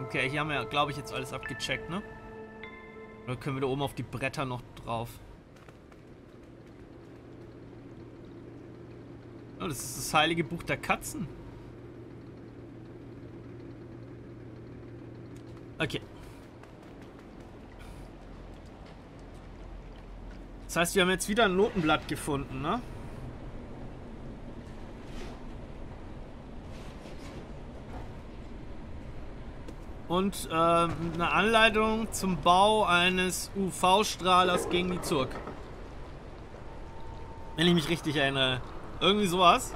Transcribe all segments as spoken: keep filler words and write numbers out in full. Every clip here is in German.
Okay, hier haben wir, glaube ich, jetzt alles abgecheckt, ne? Oder können wir da oben auf die Bretter noch drauf? Oh, das ist das heilige Buch der Katzen. Okay. Das heißt, wir haben jetzt wieder ein Notenblatt gefunden, ne? Und äh, eine Anleitung zum Bau eines U V-Strahlers gegen die Zurg. Wenn ich mich richtig erinnere. Irgendwie sowas.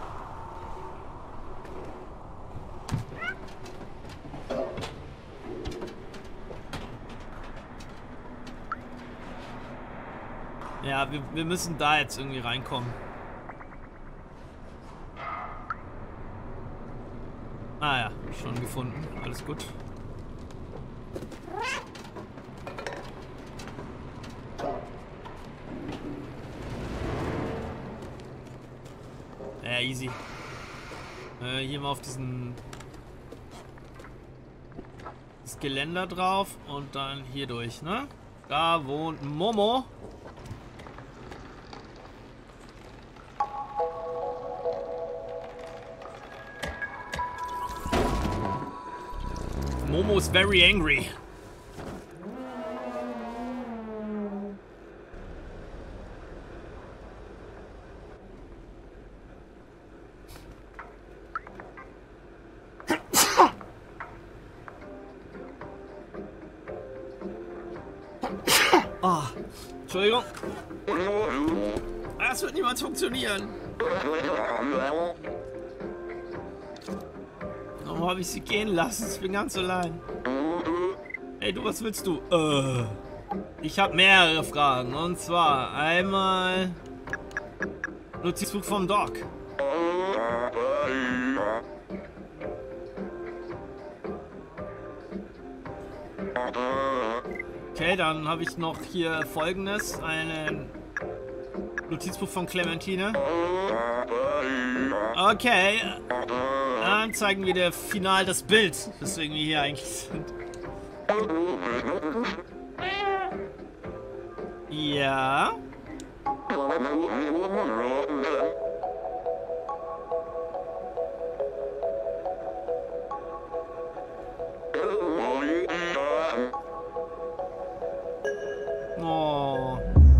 Ja, wir, wir müssen da jetzt irgendwie reinkommen. Ah ja, schon gefunden. Alles gut. Ja, easy. Äh, hier mal auf diesen... das Geländer drauf und dann hier durch, ne? Da wohnt Momo. Momo is very angry. Oh, Entschuldigung. Das wird niemals funktionieren. Warum habe ich sie gehen lassen? Ich bin ganz allein. Hey, du, was willst du? Äh, ich habe mehrere Fragen. Und zwar einmal Notizbuch vom Doc. Okay, dann habe ich noch hier Folgendes. Ein Notizbuch von Clementine. Okay. Dann zeigen wir dir final das Bild, weswegen wir hier eigentlich sind. Ja. Oh.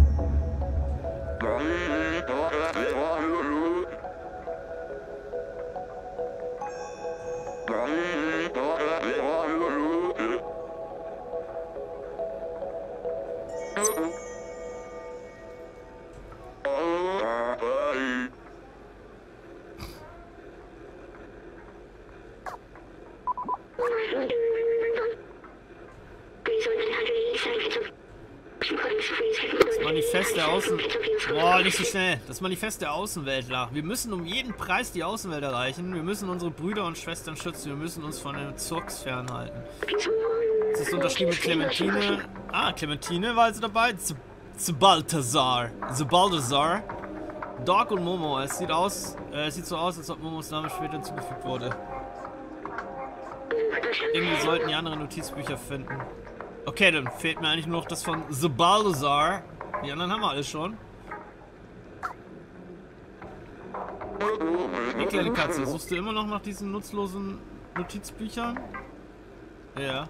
Das Manifest der Außen... Boah, nicht so schnell. Das Manifest der Außenweltler. Wir müssen um jeden Preis die Außenwelt erreichen. Wir müssen unsere Brüder und Schwestern schützen. Wir müssen uns von den Zurks fernhalten. Das ist unterschrieben mit Clementine. Ah, Clementine war also dabei. Z Balthazar. The Balthazar. Doc und Momo. Es sieht aus, äh, es sieht so aus, als ob Momos Name später hinzugefügt wurde. Irgendwie sollten die anderen Notizbücher finden. Okay, dann fehlt mir eigentlich nur noch das von The Balthazar. Die anderen haben wir alle schon. Die kleine Katze, suchst du immer noch nach diesen nutzlosen Notizbüchern? Ja.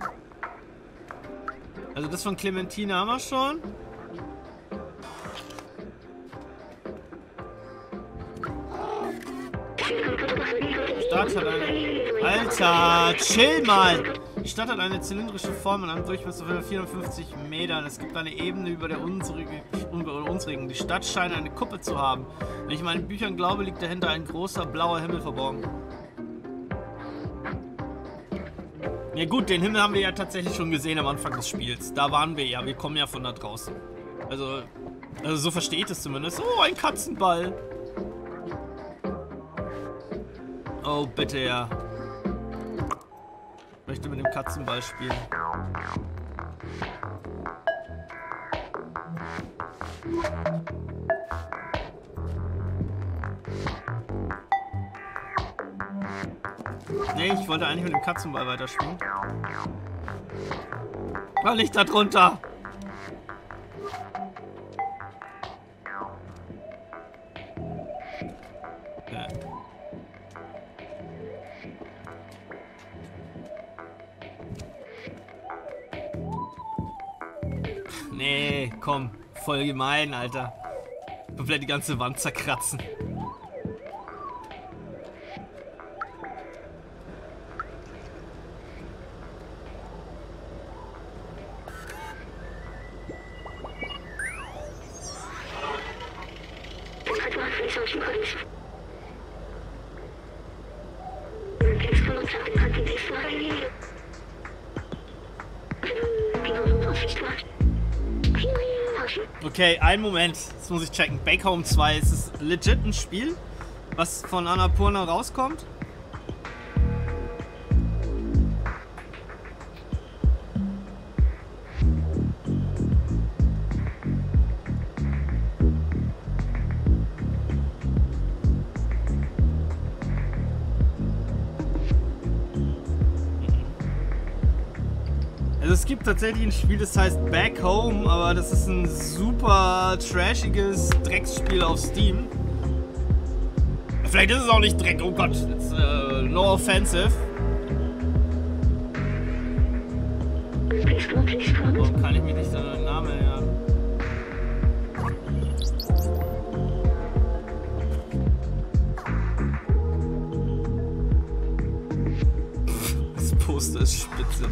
Also das von Clementine haben wir schon. Die Stadt hat eine... Alter, chill mal! Die Stadt hat eine zylindrische Form und einen Durchmesser von vierundfünfzig Metern. Es gibt eine Ebene über der unsrigen. unsrigen. Die Stadt scheint eine Kuppe zu haben. Wenn ich meinen Büchern glaube, liegt dahinter ein großer blauer Himmel verborgen. Ja gut, den Himmel haben wir ja tatsächlich schon gesehen am Anfang des Spiels. Da waren wir ja, wir kommen ja von da draußen. Also, also so verstehe ich es zumindest. Oh, ein Katzenball. Oh, bitte ja. Ich möchte mit dem Katzenball spielen. Nee, ich wollte eigentlich mit dem Katzenball weiterspielen. War nicht da drunter! Okay. Nee, komm. Voll gemein, Alter. Komplett die ganze Wand zerkratzen. Okay, einen Moment. Das muss ich checken. Back Home zwei, ist es legit ein Spiel, was von Annapurna rauskommt? Also es gibt tatsächlich ein Spiel, das heißt Back Home, aber das ist ein super trashiges Drecksspiel auf Steam. Vielleicht ist es auch nicht Dreck, oh Gott, it's, uh, no offensive. Warum kann ich mich nicht an den Namen erinnern? Das Poster ist spitze.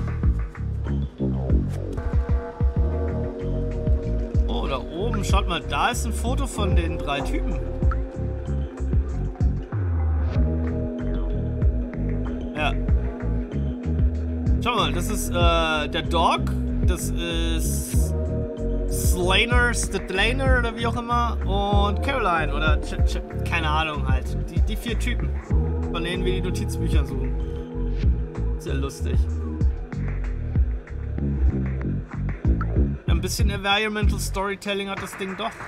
Oh, da oben, schaut mal, da ist ein Foto von den drei Typen. Ja. Schau mal, das ist äh, der Dog, das ist Slainer, Stadlaner oder wie auch immer und Caroline oder Ch Ch keine Ahnung halt. Die, die vier Typen, von denen wir die Notizbücher suchen. Sehr lustig. Ein bisschen Environmental Storytelling hat das Ding doch.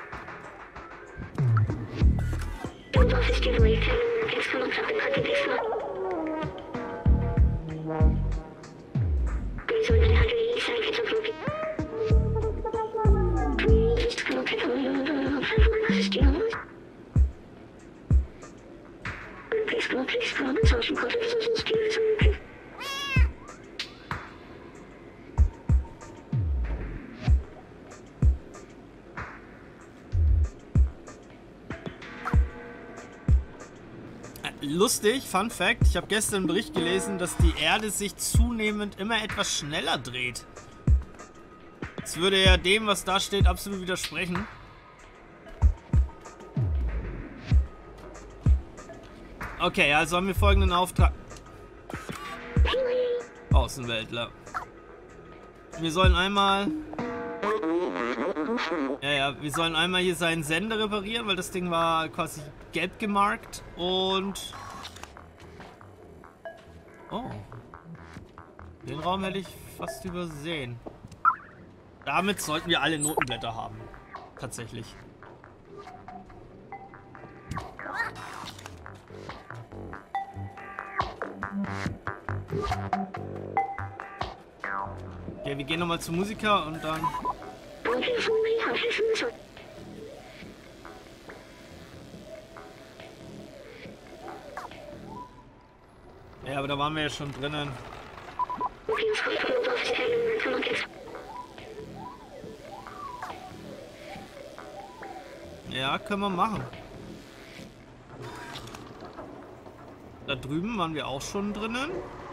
Lustig, Fun Fact, ich habe gestern einen Bericht gelesen, dass die Erde sich zunehmend immer etwas schneller dreht. Das würde ja dem, was da steht, absolut widersprechen. Okay, also haben wir folgenden Auftrag. Außenweltler. Wir sollen einmal... Ja, ja, wir sollen einmal hier seinen Sender reparieren, weil das Ding war quasi gelb gemarkt und... Oh. Den Raum hätte ich fast übersehen. Damit sollten wir alle Notenblätter haben. Tatsächlich. Okay, wir gehen nochmal zum Musiker und dann... Ja, aber da waren wir ja schon drinnen. Ja, können wir machen. Da drüben waren wir auch schon drinnen.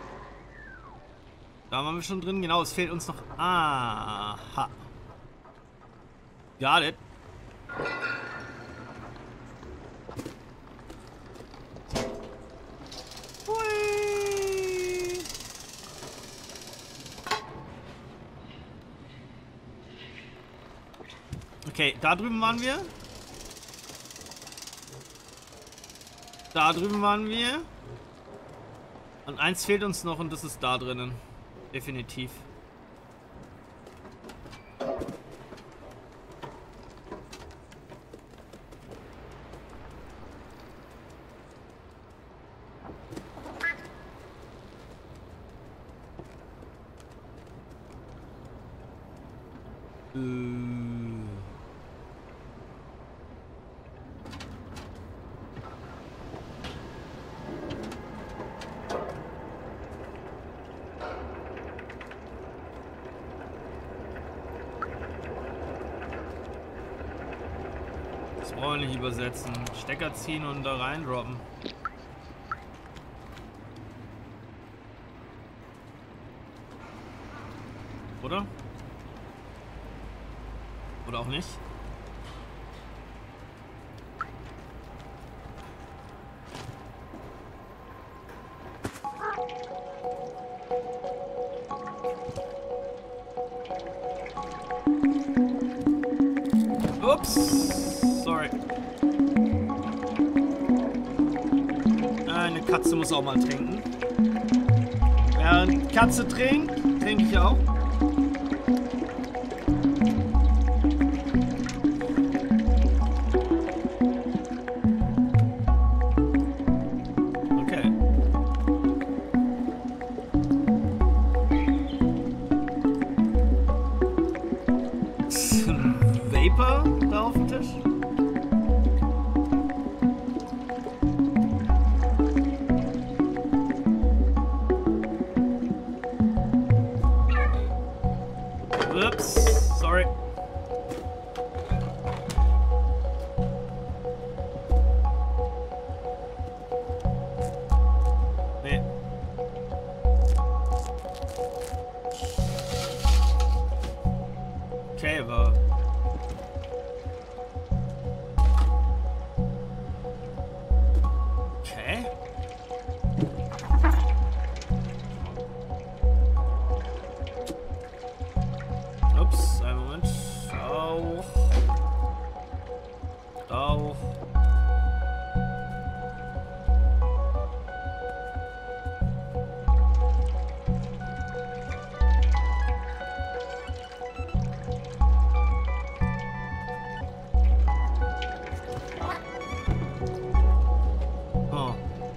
Da waren wir schon drin. Genau, es fehlt uns noch... Aha. Got it. Hui. Okay, da drüben waren wir. Da drüben waren wir. Und eins fehlt uns noch und das ist da drinnen. Definitiv. Das brauchen wir nicht übersetzen. Stecker ziehen und da rein droppen. Oder? Oder auch nicht? Ups, sorry. Eine Katze muss auch mal trinken. Während Katze trinkt, trinke ich auch. Da auf dem Tisch. Ups, sorry. Nee. Okay, aber ups, einen Moment. Auch. Auch. Oh.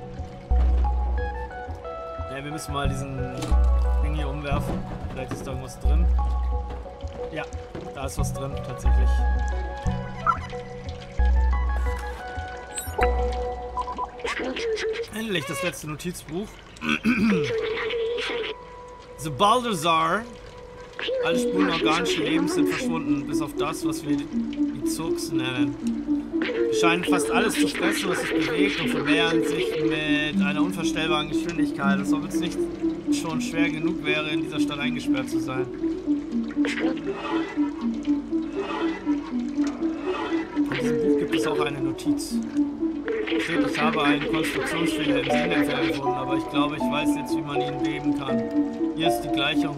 Ja, wir müssen mal diesen Ding hier umwerfen. Vielleicht ist da irgendwas drin. Ja, da ist was drin, tatsächlich. Endlich das letzte Notizbuch. The Balthazar. Alle Spuren organischen Lebens sind verschwunden, bis auf das, was wir die Zurks nennen. Sie scheinen fast alles zu fressen, was sich bewegt, und vermehren sich mit einer unvorstellbaren Geschwindigkeit, als ob es nicht schon schwer genug wäre, in dieser Stadt eingesperrt zu sein. In diesem Buch gibt es auch eine Notiz. Steht, ich habe einen Konstruktionsfehler im Sehnetzwerk gefunden, aber ich glaube, ich weiß jetzt, wie man ihn beheben kann. Hier ist die Gleichung.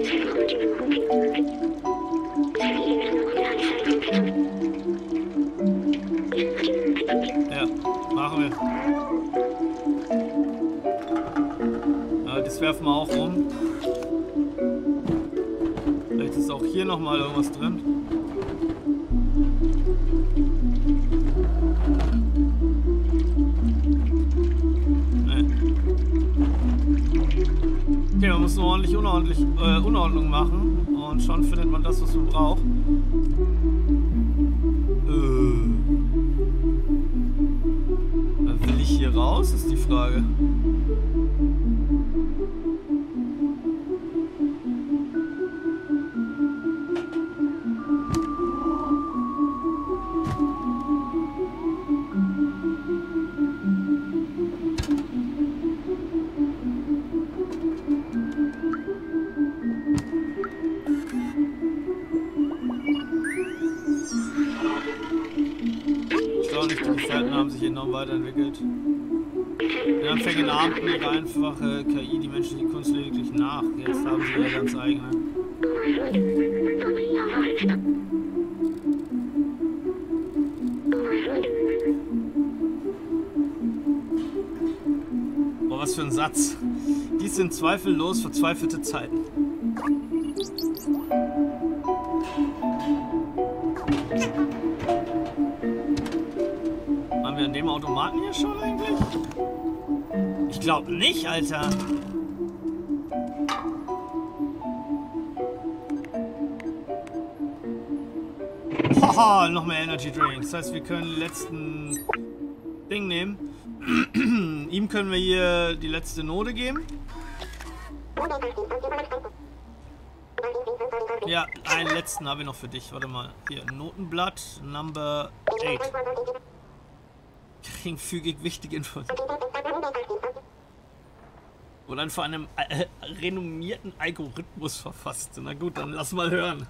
Ja, machen wir. Ja, das werfen wir auch um. Vielleicht ist auch hier nochmal irgendwas drin. Okay, man muss nur ordentlich Unordentlich, äh, Unordnung machen und schon findet man das, was man braucht. Äh. Will ich hier raus, ist die Frage. Die Gefährten haben sich enorm weiterentwickelt. In Anfängen ahmten ihre einfache K I die menschliche Kunst lediglich nach. Jetzt haben sie ihre ganz eigene. Boah, was für ein Satz. Dies sind zweifellos verzweifelte Zeiten. Waren wir an dem Automaten hier schon eigentlich? Ich glaube nicht, Alter. Haha, noch mehr Energy Drinks. Das heißt, wir können den letzten Ding nehmen. Ihm können wir hier die letzte Note geben. Ja, einen letzten habe ich noch für dich. Warte mal. Hier, Notenblatt, Number acht. Geringfügig wichtige Infos. Und dann von einem äh, renommierten Algorithmus verfasst. Na gut, dann lass mal hören.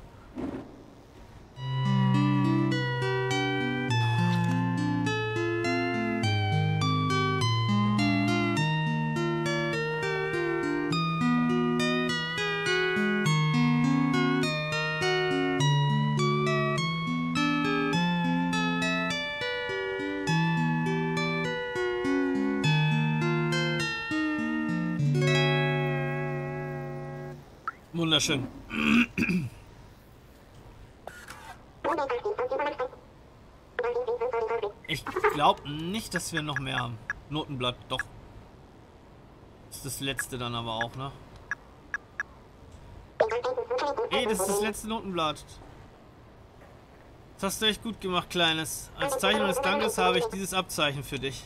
Wunderschön. Ich glaube nicht, dass wir noch mehr haben. Notenblatt, doch. Das ist das letzte dann aber auch, ne? Ey, das ist das letzte Notenblatt. Das hast du echt gut gemacht, Kleines. Als Zeichen meines Dankes habe ich dieses Abzeichen für dich.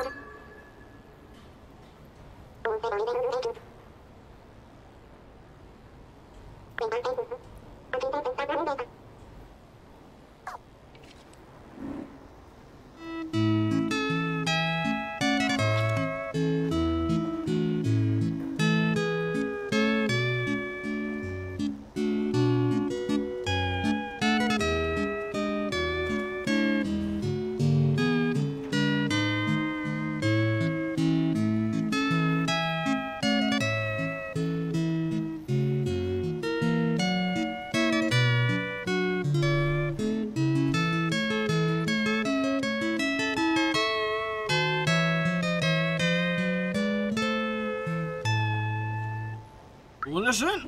Wunderschön.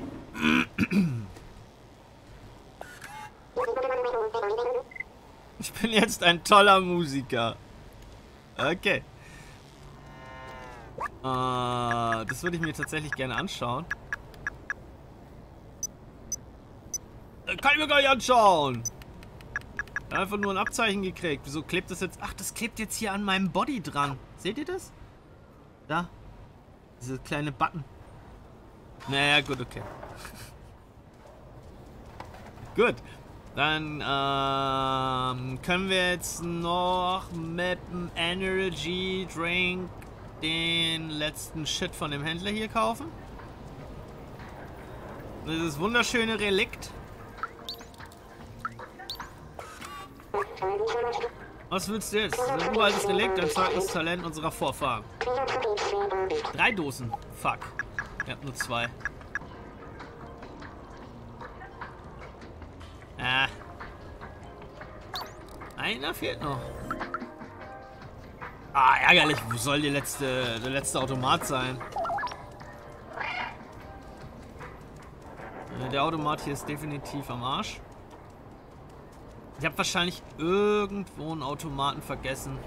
Ich bin jetzt ein toller Musiker. Okay. Äh, das würde ich mir tatsächlich gerne anschauen. Das kann ich mir gar nicht anschauen. Einfach nur ein Abzeichen gekriegt. Wieso klebt das jetzt? Ach, das klebt jetzt hier an meinem Body dran. Seht ihr das? Da. Diese kleine Button. Naja, gut, okay. Gut. Dann ähm, können wir jetzt noch mit dem Energy Drink den letzten Shit von dem Händler hier kaufen. Dieses wunderschöne Relikt. Was willst du jetzt? Ein uraltes Relikt, ein zweites Talent unserer Vorfahren. Drei Dosen. Fuck. Ich hab nur zwei. Ah. Einer fehlt noch. Ah, ärgerlich. Wo soll die letzte, der letzte Automat sein? Der Automat hier ist definitiv am Arsch. Ich habe wahrscheinlich irgendwo einen Automaten vergessen.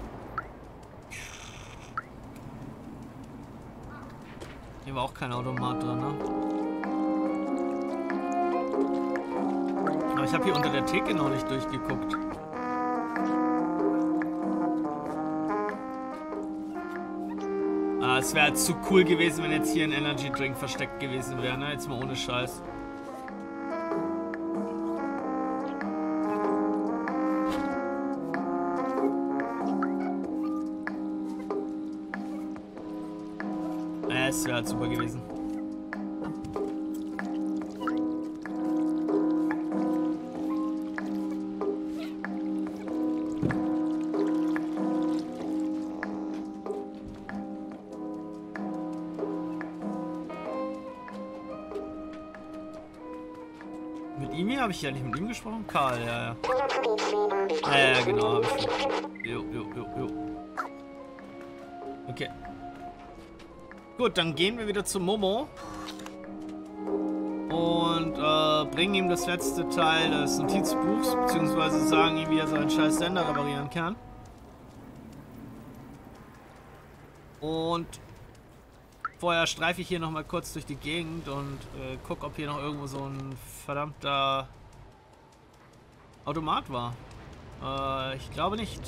Hier war auch kein Automat drin, ne? Aber ich habe hier unter der Theke noch nicht durchgeguckt. Ah, es wäre zu cool gewesen, wenn jetzt hier ein Energy Drink versteckt gewesen wäre, ne? Jetzt mal ohne Scheiß. Es wäre halt super gewesen. Mit ihm hier habe ich ja nicht mit ihm gesprochen? Karl, ja, ja. Ja, ja, genau, habe ich. Jo, jo, jo, jo. Okay. Gut, dann gehen wir wieder zu Momo und äh, bringen ihm das letzte Teil des Notizbuchs, beziehungsweise sagen ihm, wie er seinen scheiß Sender reparieren kann. Und vorher streife ich hier nochmal kurz durch die Gegend und äh, guck, ob hier noch irgendwo so ein verdammter Automat war. Äh, ich glaube nicht.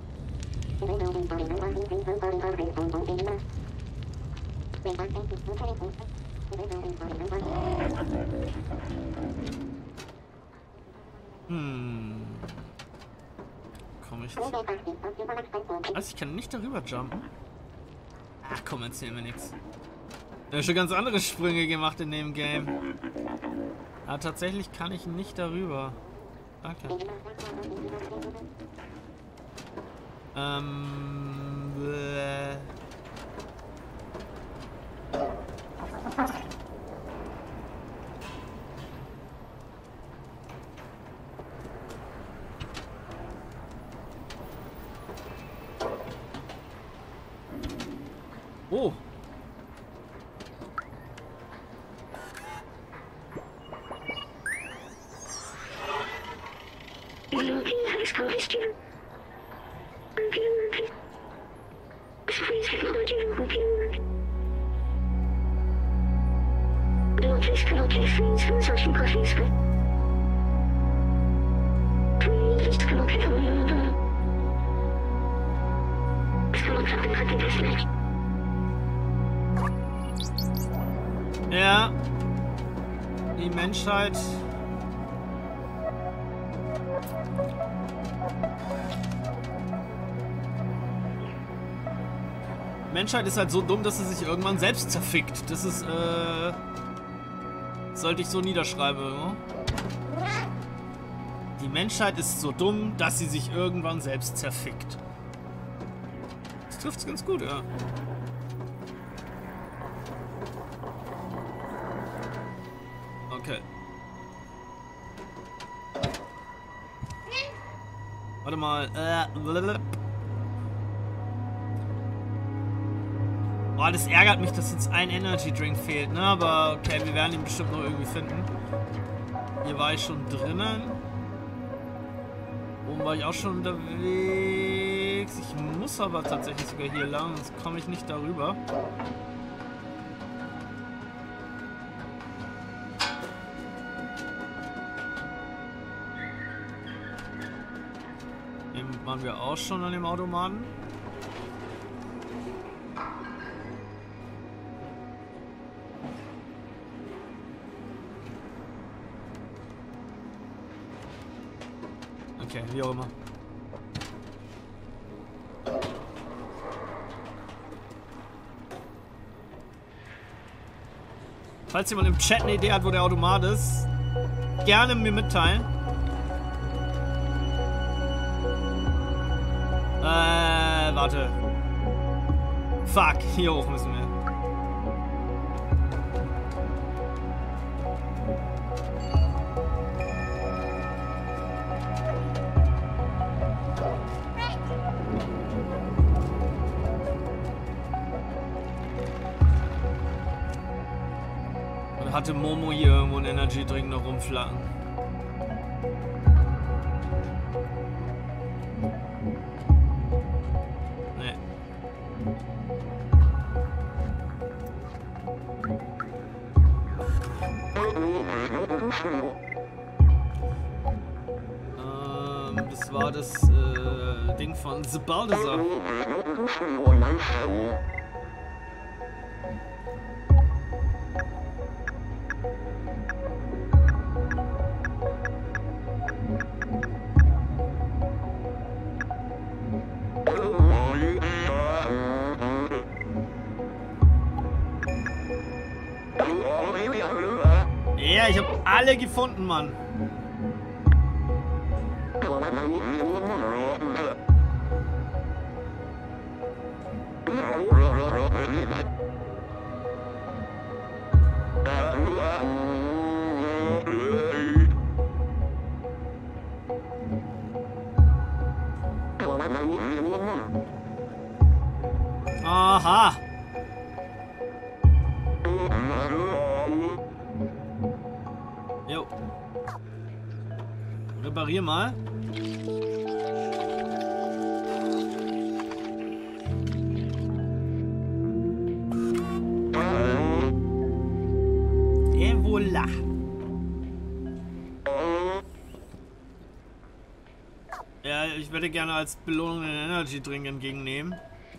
Hm. Komm ich. Also ich kann nicht darüber jumpen. Ach komm, erzähl mir nichts. Ich habe schon ganz andere Sprünge gemacht in dem Game. Aber tatsächlich kann ich nicht darüber. Danke. Ähm. Bläh. Oh. Ja. Die Menschheit. Menschheit ist halt so dumm, dass sie sich irgendwann selbst zerfickt. Das ist, äh... sollte ich so niederschreiben, oder? Die Menschheit ist so dumm, dass sie sich irgendwann selbst zerfickt. Das trifft's ganz gut, ja. Okay. Warte mal. Äh, blablabla. Oh, das ärgert mich, dass jetzt ein Energy Drink fehlt, ne? Aber okay, wir werden ihn bestimmt noch irgendwie finden. Hier war ich schon drinnen. Oben war ich auch schon unterwegs. Ich muss aber tatsächlich sogar hier lang, sonst komme ich nicht darüber. Hier waren wir auch schon an dem Automaten. Okay, wie auch immer. Falls jemand im Chat eine Idee hat, wo der Automat ist, gerne mir mitteilen. Äh, warte. Fuck, hier hoch müssen wir. Hatte Momo hier irgendwo einen Energy Drink noch rumflacken. Nee. Ähm, das war das äh, Ding von The Balthazar. Ja, ich hab alle gefunden, Mann. Aha. Jo. Reparier mal. Et voilà. Ja, werde gerne als Belohnung den Energy Drink entgegennehmen.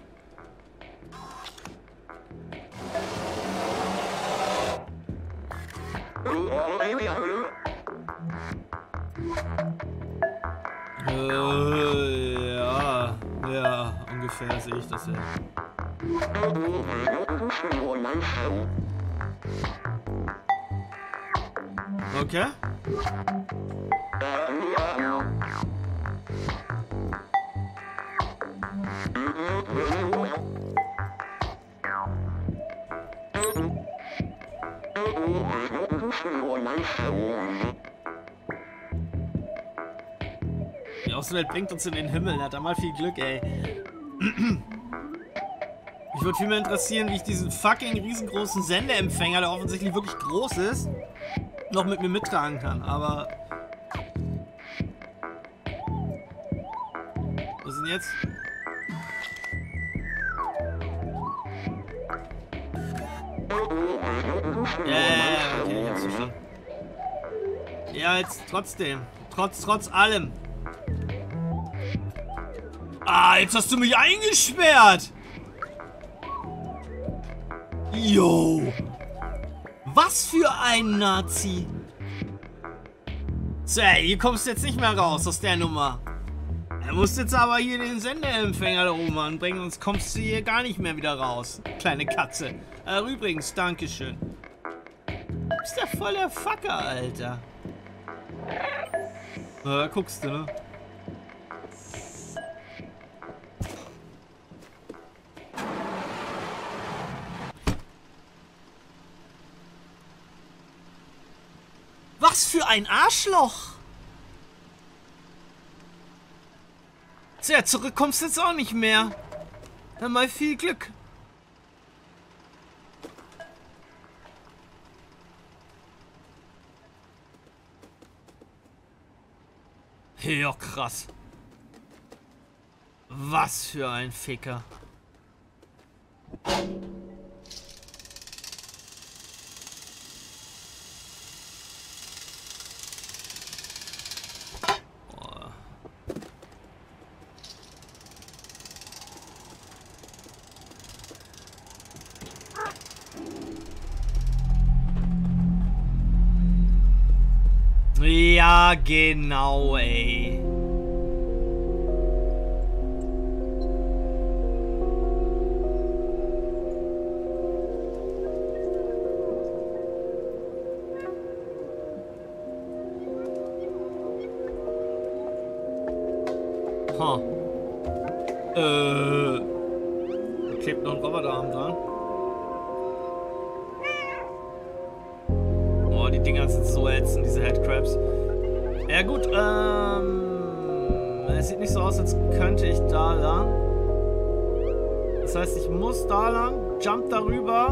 Äh, ja, ja, ungefähr sehe ich das ja. Okay. Die Außenwelt bringt uns in den Himmel, hat da mal viel Glück, ey. Mich würde viel mehr interessieren, wie ich diesen fucking riesengroßen Sendeempfänger, der offensichtlich wirklich groß ist, noch mit mir mittragen kann, aber... Was ist denn jetzt? Ja, ja, ja, okay, ich hab's verstanden. Ja, jetzt trotzdem. Trotz, trotz allem. Ah, jetzt hast du mich eingesperrt! Yo! Was für ein Nazi! So, hier kommst du jetzt nicht mehr raus aus der Nummer. Er muss jetzt aber hier den Sendeempfänger da oben anbringen, sonst kommst du hier gar nicht mehr wieder raus. Kleine Katze. Äh, übrigens, Dankeschön. Du bist ja voll der Fucker, Alter. Ja, guckst du, ne? Was für ein Arschloch! Tja, zurück kommst du jetzt auch nicht mehr. Dann mal viel Glück. Ja, krass. Was für ein Ficker. Ja, genau, ey. Ha. Äh. Da klebt noch ein Roboterarm dran. Oh, die Dinger sind so ätzend, diese Headcrabs. Ja gut, ähm... es sieht nicht so aus, als könnte ich da lang. Das heißt, ich muss da lang, jump darüber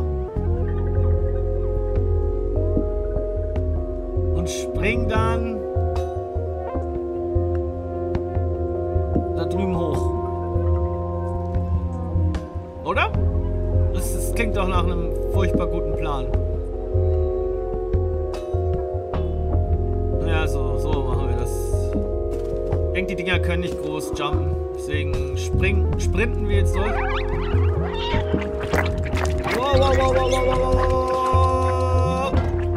und spring dann da drüben hoch. Oder? Das, das klingt doch nach einem furchtbar guten Plan. Ja, so, so machen wir das. Ich denke, die Dinger können nicht groß jumpen. Deswegen springen, sprinten wir jetzt durch. Wow, wow, wow, wow, wow, wow,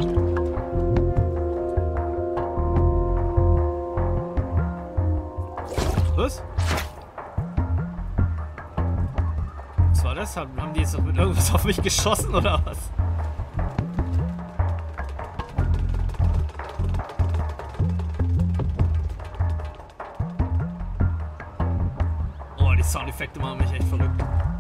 wow. Was? Was war das? Haben, haben die jetzt mit irgendwas auf mich geschossen oder was? Soundeffekte machen mich echt verrückt.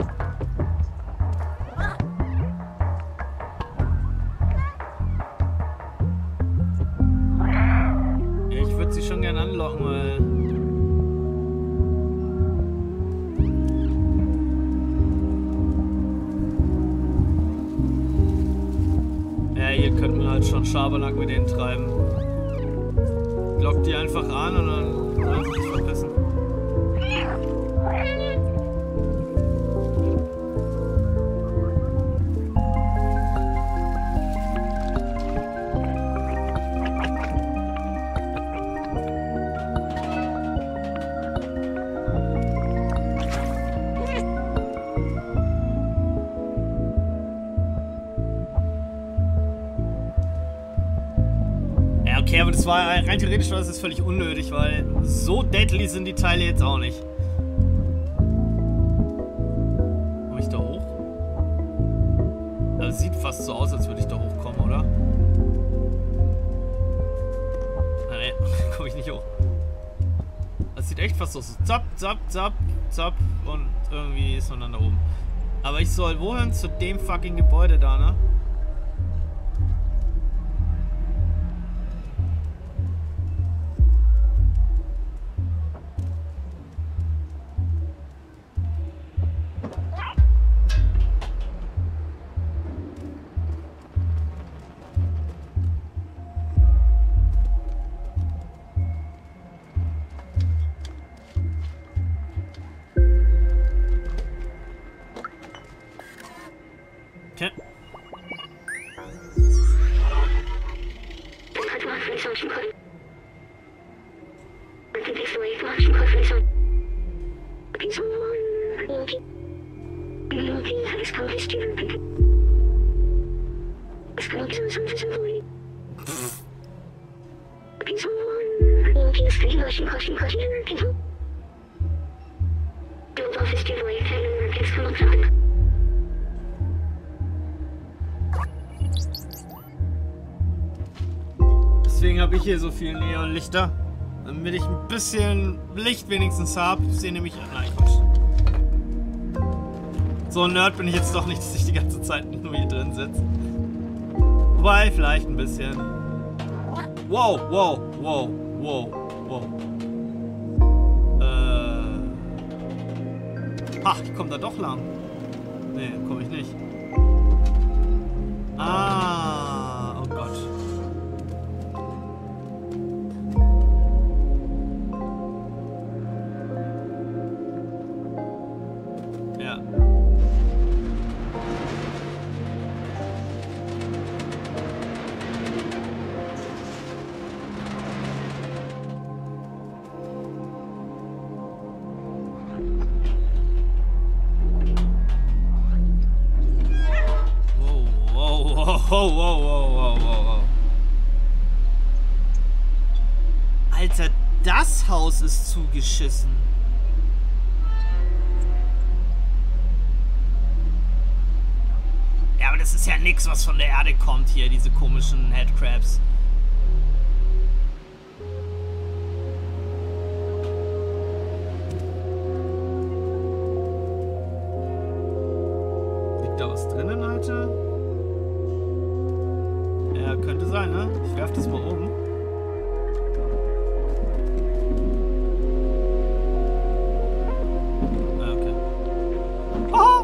Ja, ich würde sie schon gerne anlocken, weil... Ja, hier könnte man halt schon Schabernack mit denen treiben. Lockt die einfach an und dann darf ich sich verpissen. okay, aber das war rein theoretisch war das jetzt völlig unnötig, weil so deadly sind die Teile jetzt auch nicht. Komm ich da hoch? Das sieht fast so aus, als würde ich da hochkommen, oder? Nein, komme ich nicht hoch. Das sieht echt fast so aus. Zapp, zapp, zapp, zapp und irgendwie ist man dann da oben. Aber ich soll wohin? Zu dem fucking Gebäude da, ne? Okay. Deswegen habe ich hier so viele Neonlichter, damit ich ein bisschen Licht wenigstens habe. Ich sehe nämlich... Nein, Quatsch. So ein Nerd bin ich jetzt doch nicht, dass ich die ganze Zeit nur hier drin sitze. Wobei, vielleicht ein bisschen. Wow, wow, wow, wow, wow. Äh... Ach, ich komme da doch lang. Nee, komme ich nicht. Ah, oh Gott. Ja. Wow, wow, wow, wow, wow, wow. Alter, das Haus ist zugeschissen. Ja, aber das ist ja nix, was von der Erde kommt hier, diese komischen Headcrabs. Liegt da was drinnen, Alter? Ja, könnte sein, ne? Ich werf das mal oben. Ah, okay. Oh!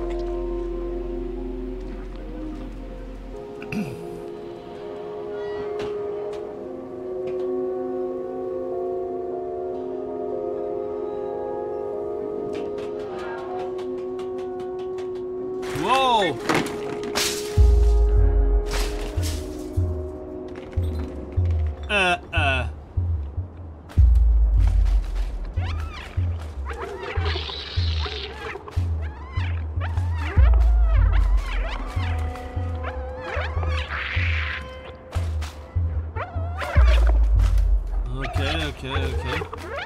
Wow! Äh, äh. Okay, okay, okay.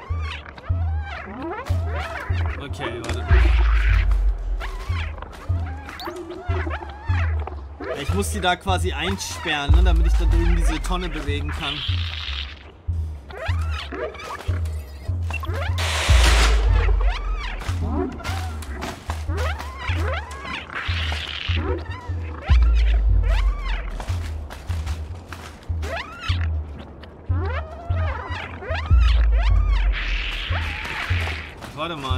Okay, warte. Ich muss die da quasi einsperren, ne, damit ich da drüben diese Tonne bewegen kann. Warte mal.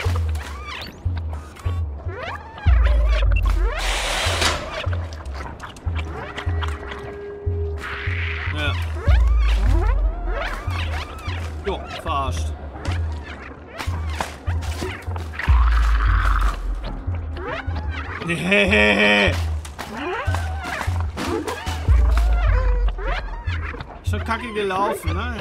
Ja. Jo, verarscht. Nee. Schon kacke gelaufen, ne?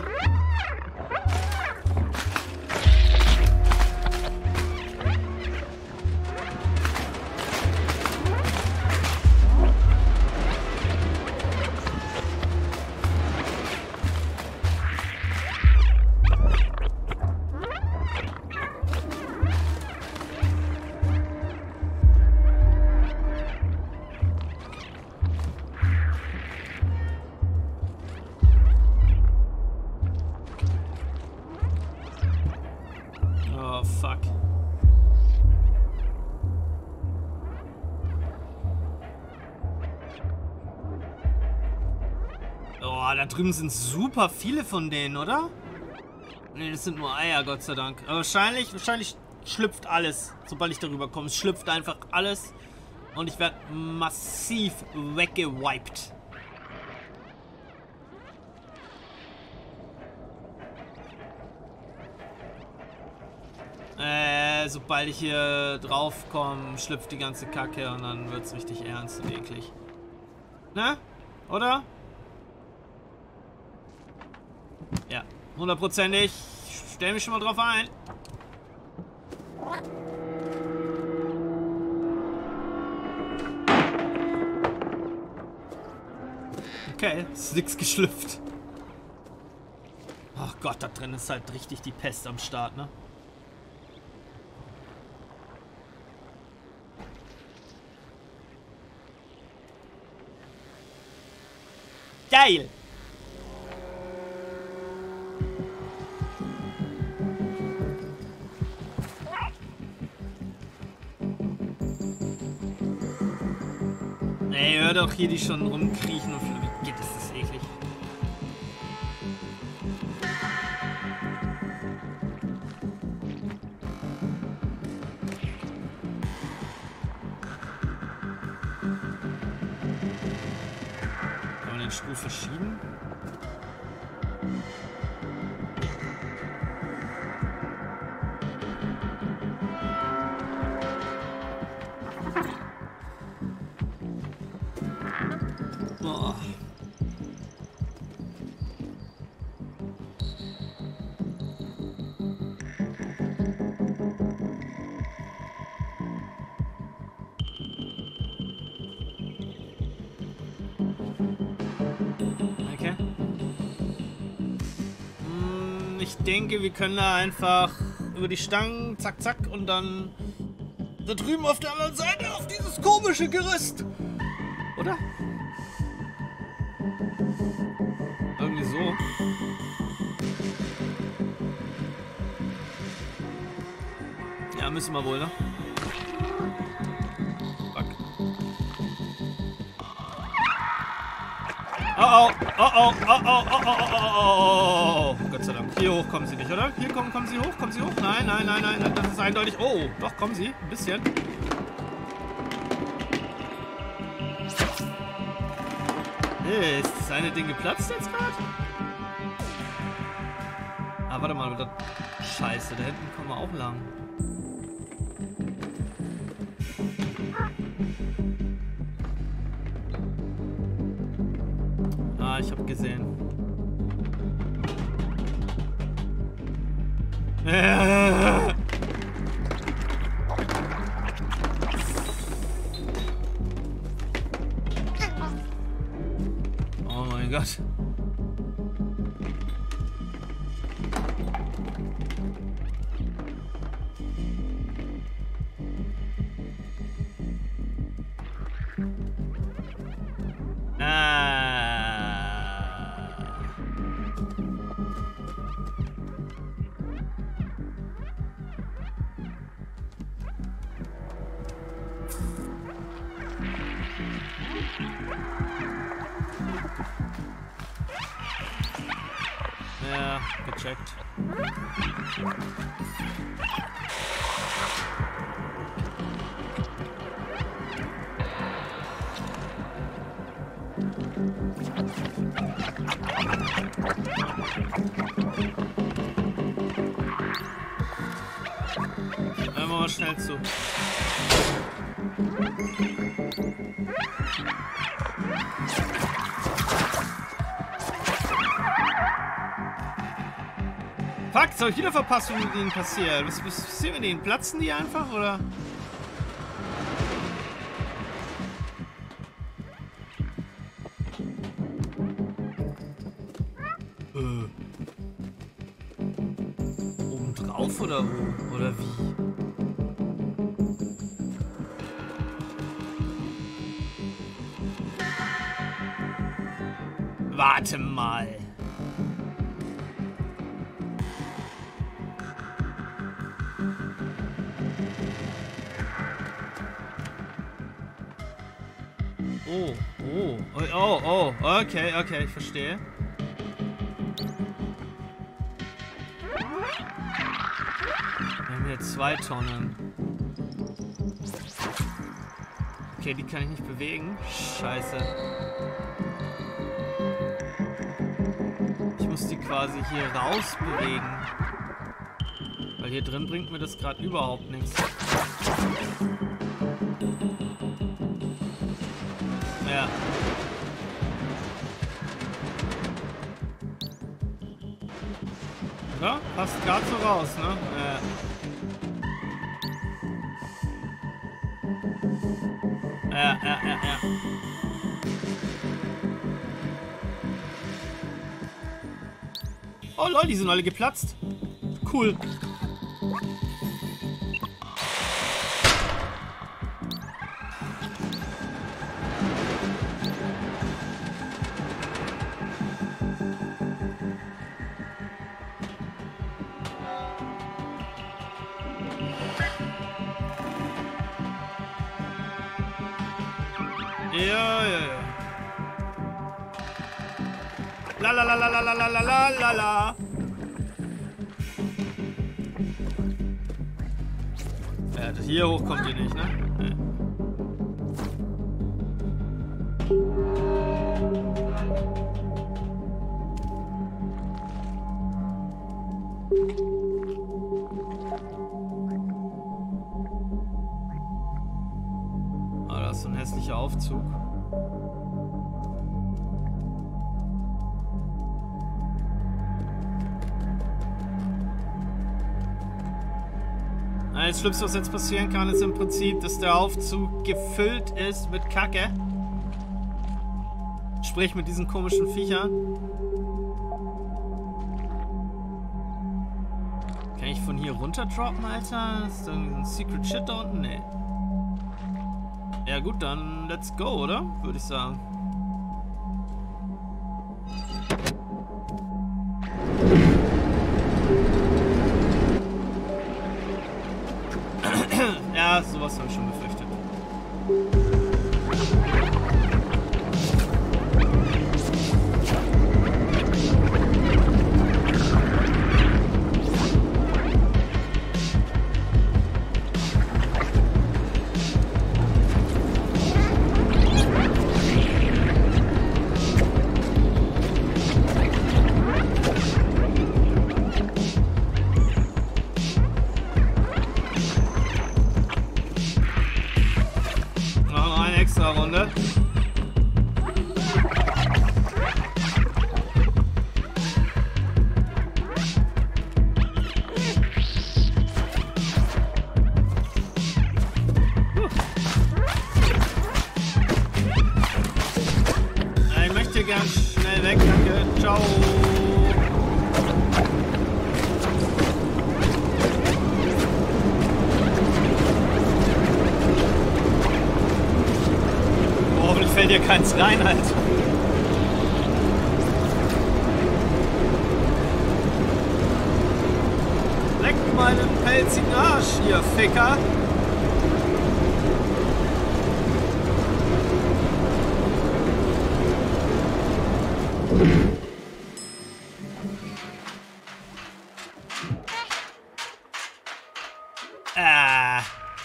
Boah, da drüben sind super viele von denen, oder? Ne, das sind nur Eier, Gott sei Dank. Aber wahrscheinlich, wahrscheinlich schlüpft alles, sobald ich darüber komme. Es schlüpft einfach alles und ich werde massiv weggewiped. Äh, sobald ich hier drauf komme, schlüpft die ganze Kacke und dann wird's richtig ernst und eklig. Ne? Oder? Ja, hundertprozentig. Stell mich schon mal drauf ein. Okay, ist nix geschlüpft. Ach Gott, da drin ist halt richtig die Pest am Start, ne? Geil! Ey, hör doch hier die schon rumkriechen und wie geht das? Das ist eklig. Kann man den Stuhl verschieben? Oh. Okay. Hm, ich denke, wir können da einfach über die Stangen, zack, zack, und dann da drüben auf der anderen Seite auf dieses komische Gerüst. Oder? Irgendwie so. Ja, müssen wir wohl, ne? Fuck. Oh oh, oh oh, oh oh, oh oh, oh oh, oh. Gott sei Dank. Hier hoch kommen sie nicht, oder? Hier kommen, kommen sie hoch, kommen sie hoch? Nein, nein, nein, nein, das ist eindeutig. Oh, doch, kommen sie. Ein bisschen. Hey, ist das eine Ding geplatzt jetzt gerade? Ah, warte mal, da... Scheiße, da hinten kommen wir auch lang. Ah, ich hab gesehen. Äh. Oh mein Gott. Ah. Ja, gecheckt. Hören wir mal schnell zu. Fuck, soll ich wieder verpassen, wie mit denen passiert? Was, was passiert mit denen? Platzen die einfach, oder? Äh. Oben drauf oder wo? Oder wie? Warte mal. Oh, oh, oh, oh, okay, okay, ich verstehe. Oder zwei Tonnen. Okay, die kann ich nicht bewegen. Scheiße. Ich muss die quasi hier raus bewegen. Weil hier drin bringt mir das gerade überhaupt nichts. Ja. Ja, passt gerade so raus, ne? Ja. Ja, ja, ja, ja. Oh lol, die sind alle geplatzt. Cool. Ja, ja, ja. La la la la la la la la la la la. Ja, das hier hoch kommt ihr nicht, ne? Nee. Ah, das ist so ein hässlicher Aufzug. Das Schlimmste, was jetzt passieren kann, ist im Prinzip, dass der Aufzug gefüllt ist mit Kacke. Sprich mit diesen komischen Viechern. Kann ich von hier runter droppen, Alter? Ist da ein Secret Shit da unten? Nee. Ja gut, dann let's go, oder? Würde ich sagen. Ja, sowas habe ich schon befürchtet. Runde. Ja, ich möchte gern schnell weg, danke. Ciao. Fällt dir keins rein, halt. Leck meinen pelzigen Arsch, ihr Ficker. Ah.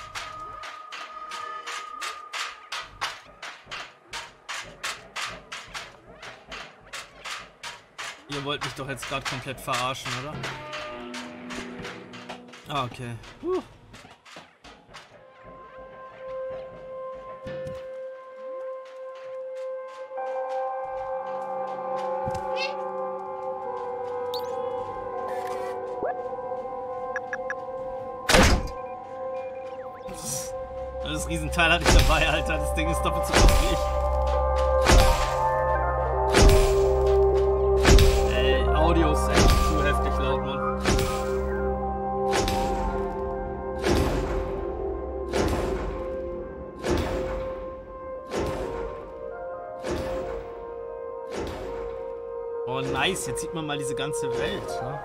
Ihr wollt mich doch jetzt gerade komplett verarschen, oder? Ah, okay. Huh. Das Riesenteil hatte ich dabei, Alter. Das Ding ist doppelt so groß wie ich. Audio ist echt zu heftig laut, Mann. Oh nice, jetzt sieht man mal diese ganze Welt, ne?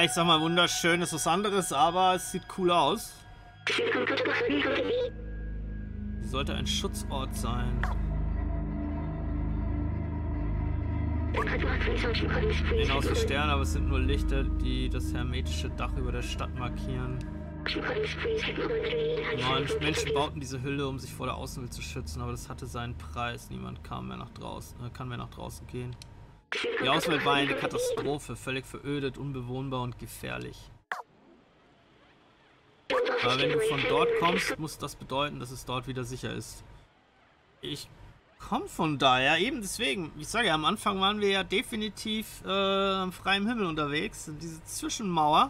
Ja, ich sag mal, wunderschön ist was anderes, aber es sieht cool aus. Sie sollte ein Schutzort sein. Sehen aus wie Sterne, aber es sind nur Lichter, die das hermetische Dach über der Stadt markieren. Neun Menschen bauten diese Hülle, um sich vor der Außenwelt zu schützen, aber das hatte seinen Preis. Niemand kam mehr nach draußen, äh, kann mehr nach draußen gehen. Die Außenwelt war eine Katastrophe, völlig verödet, unbewohnbar und gefährlich. Aber wenn du von dort kommst, muss das bedeuten, dass es dort wieder sicher ist. Ich komme von da, ja, eben deswegen. Ich sage ja, am Anfang waren wir ja definitiv äh, am freien Himmel unterwegs. Diese Zwischenmauer.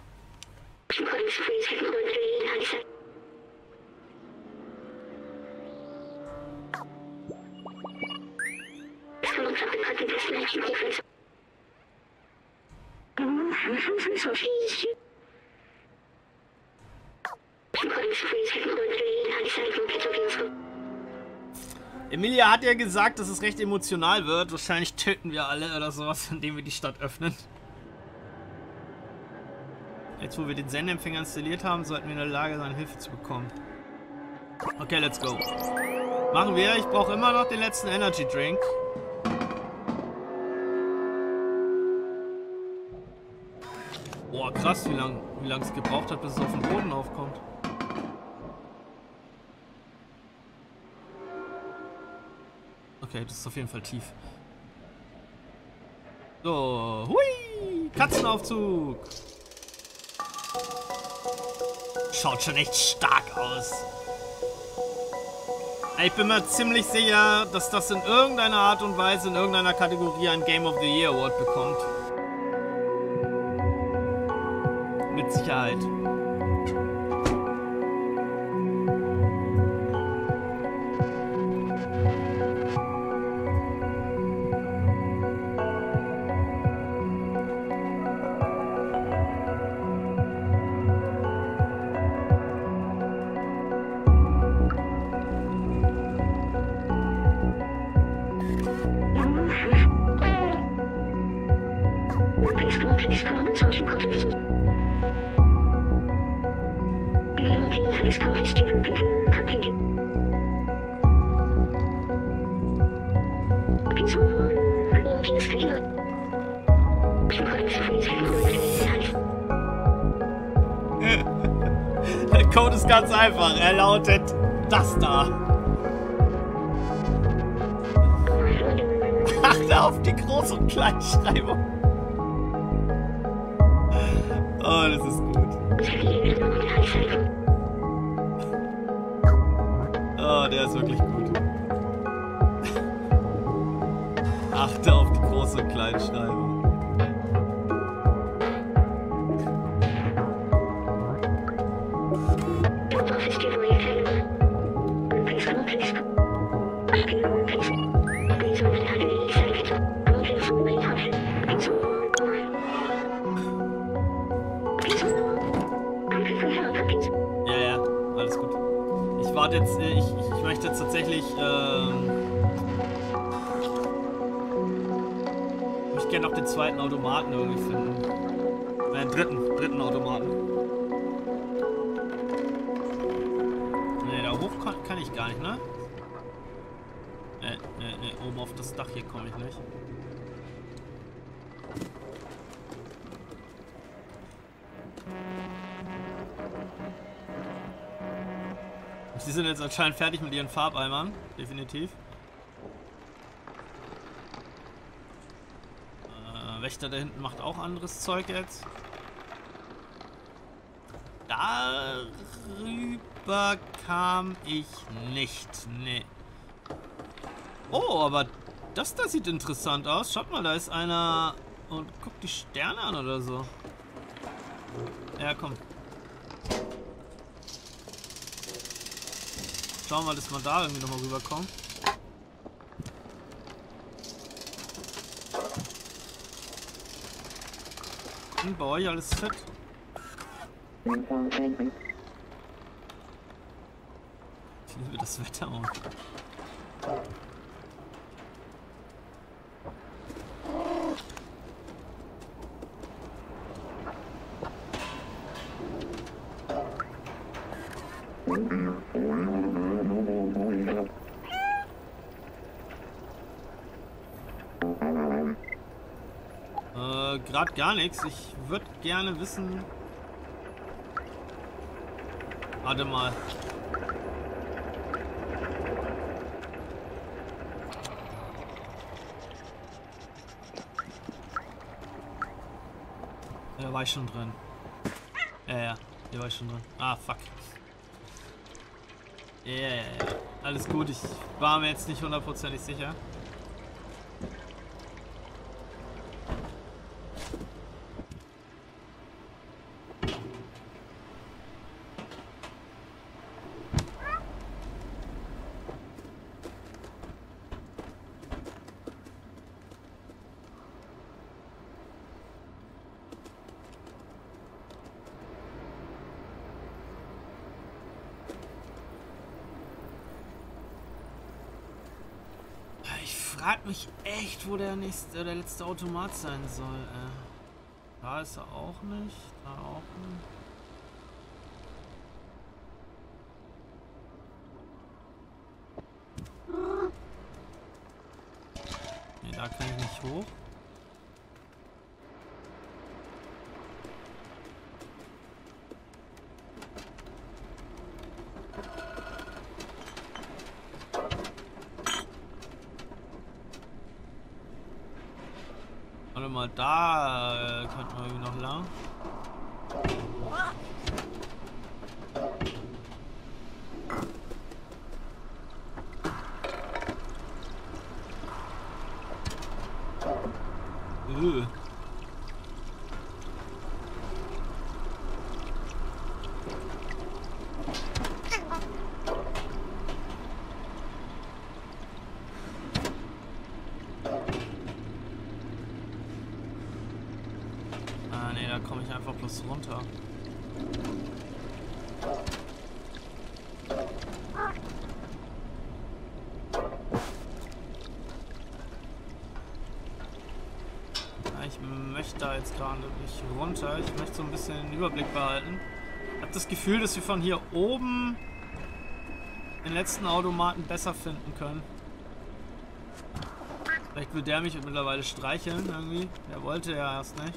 Emilia hat ja gesagt, dass es recht emotional wird. Wahrscheinlich töten wir alle oder sowas, indem wir die Stadt öffnen. Jetzt, wo wir den Sendeempfänger installiert haben, sollten wir in der Lage sein, Hilfe zu bekommen. Okay, let's go. Machen wir. Ich brauche immer noch den letzten Energy Drink. Boah, krass, wie lange wie lang es gebraucht hat, bis es auf den Boden aufkommt. Okay, das ist auf jeden Fall tief. So, hui! Katzenaufzug! Schaut schon echt stark aus. Ich bin mir ziemlich sicher, dass das in irgendeiner Art und Weise, in irgendeiner Kategorie ein Game of the Year Award bekommt. Mit Sicherheit. Der Code ist ganz einfach. Er lautet das da. Achte auf die Groß- und Kleinschreibung. Oh, das ist gut. Oh, der ist wirklich gut. Achte auf die Groß- und Kleinschreibung. Ja, ja, alles gut. Ich warte jetzt, ich, ich möchte jetzt tatsächlich, ähm, ich möchte gerne noch den zweiten Automaten irgendwie finden. Äh, den dritten, dritten Automaten. Ne, da hoch kann, kann ich gar nicht, ne? Ne, ne, ne, oben auf das Dach hier komme ich nicht. Sie sind jetzt anscheinend fertig mit ihren Farbeimern, definitiv. Äh, Wächter da hinten macht auch anderes Zeug jetzt. Darüber kam ich nicht, nee. Oh, aber das da sieht interessant aus. Schaut mal, da ist einer und guckt die Sterne an oder so. Ja, komm. Schauen wir, dass wir da irgendwie nochmal rüberkommen. Und bei euch alles fit? Ich liebe das Wetter auch. Äh, gerade gar nichts. Ich würde gerne wissen... Warte mal. Da war ich schon drin. Ja, ja, hier war ich schon drin. Ah, fuck. Ja, ja, ja. Alles gut, ich war mir jetzt nicht hundertprozentig sicher. Ich frag mich echt, wo der nächste, der letzte Automat sein soll. Äh, da ist er auch nicht. Da auch nicht. Ne, da kann ich nicht hoch. Warte mal, da äh, könnten wir irgendwie noch lang. Äh. Ah ne, da komme ich einfach bloß runter. Ich möchte da jetzt gerade nicht runter. Ich möchte so ein bisschen den Überblick behalten. Ich habe das Gefühl, dass wir von hier oben den letzten Automaten besser finden können. Vielleicht will der mich mittlerweile streicheln irgendwie. Der wollte ja erst nicht.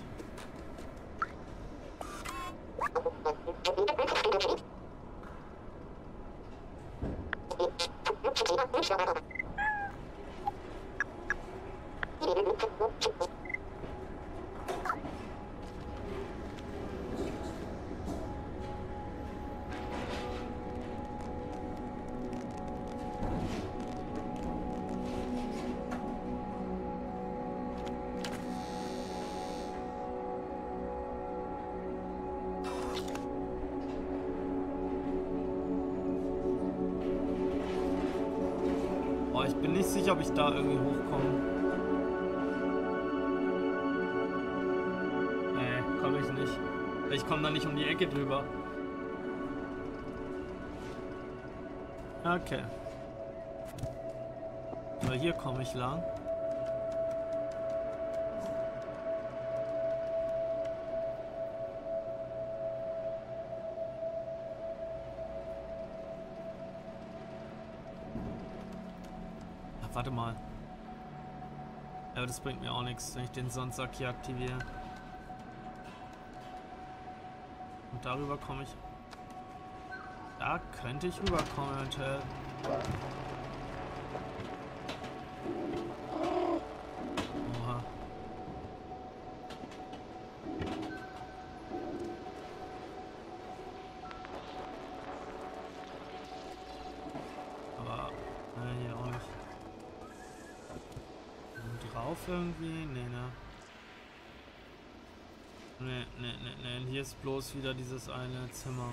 Ich bin nicht sicher, ob ich da irgendwie hochkomme. Nee, komme ich nicht. Ich komme da nicht um die Ecke drüber. Okay. Aber hier komme ich lang. Warte mal. Ja, aber das bringt mir auch nichts, wenn ich den Sandsack hier aktiviere. Und darüber komme ich... Da könnte ich rüberkommen eventuell. Oha. Aber... Nein, hier auch nicht. Drauf irgendwie? Nee, ne. Ne, ne, ne, ne. Hier ist bloß wieder dieses eine Zimmer.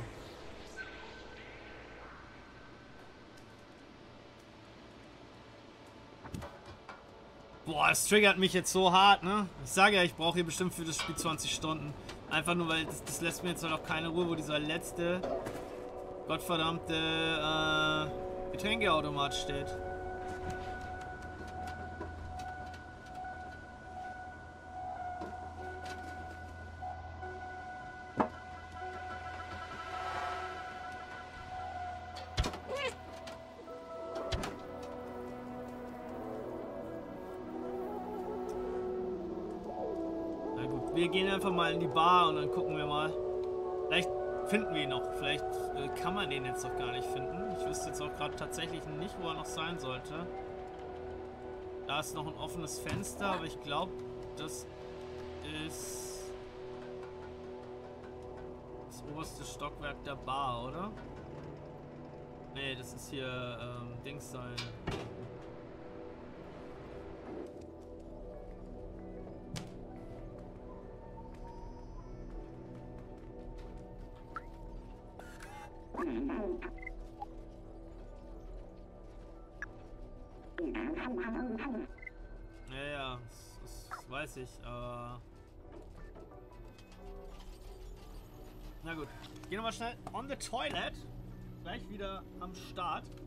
Boah, es triggert mich jetzt so hart, ne? Ich sage ja, ich brauche hier bestimmt für das Spiel zwanzig Stunden. Einfach nur, weil das, das lässt mir jetzt halt auch keine Ruhe, wo dieser letzte gottverdammte äh, Getränkeautomat steht. wir gehen einfach mal in die Bar und dann gucken wir mal. Vielleicht finden wir ihn noch. Vielleicht äh, kann man den jetzt noch gar nicht finden. Ich wüsste jetzt auch gerade tatsächlich nicht, wo er noch sein sollte. Da ist noch ein offenes Fenster, aber ich glaube, das ist das oberste Stockwerk der Bar, oder? Nee, das ist hier ähm, Dings sein. Ja, ja, das, das weiß ich, aber... Na gut, gehen wir mal schnell on the toilet. Gleich wieder am Start.